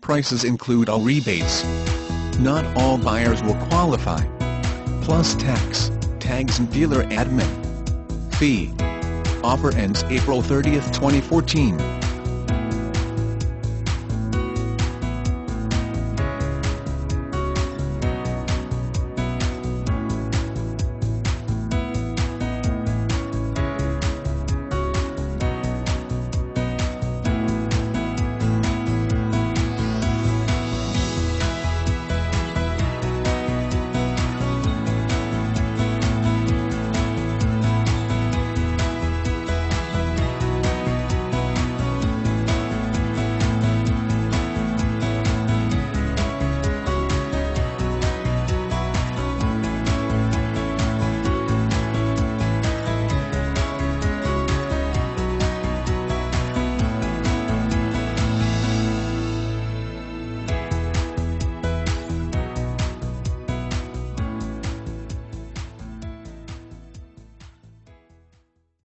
prices include all rebates. Not all buyers will qualify. Plus tax, tags and dealer admin fee. Offer ends April 30, 2014.